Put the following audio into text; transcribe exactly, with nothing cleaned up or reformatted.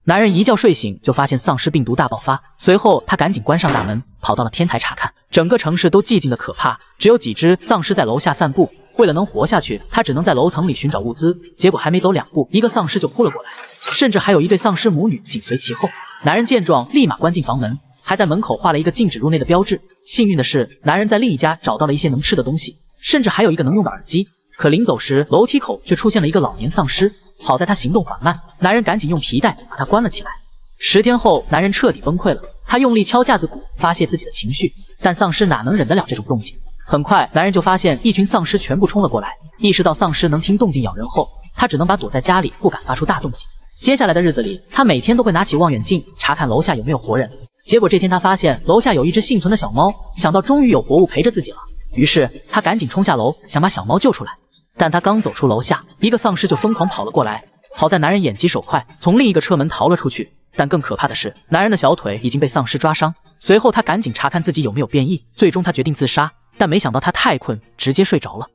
男人一觉睡醒就发现丧尸病毒大爆发，随后他赶紧关上大门，跑到了天台查看。整个城市都寂静的可怕，只有几只丧尸在楼下散步。为了能活下去，他只能在楼层里寻找物资。结果还没走两步，一个丧尸就扑了过来，甚至还有一对丧尸母女紧随其后。男人见状，立马关进房门，还在门口画了一个禁止入内的标志。幸运的是，男人在另一家找到了一些能吃的东西，甚至还有一个能用的耳机。可临走时，楼梯口却出现了一个老年丧尸。好在他行动缓慢，男人赶紧用皮带把他关了起来。十天后，男人彻底崩溃了，他用力敲架子鼓发泄自己的情绪，但丧尸哪能忍得了这种动静？很快，男人就发现一群丧尸全部冲了过来。意识到丧尸能听动静咬人后，他只能把躲在家里，不敢发出大动静。接下来的日子里，他每天都会拿起望远镜查看楼下有没有活人。结果这天他发现楼下有一只幸存的小猫，想到终于有活物陪着自己了，于是他赶紧冲下楼想把小猫救出来。但他刚走出楼下，一个丧尸就疯狂跑了过来。好在男人眼疾手快，从另一个车门逃了出去。但更可怕的是，男人的小腿已经被丧尸抓伤。随后他赶紧查看自己有没有变异，最终他决定自杀，但没想到他太困，直接睡着了。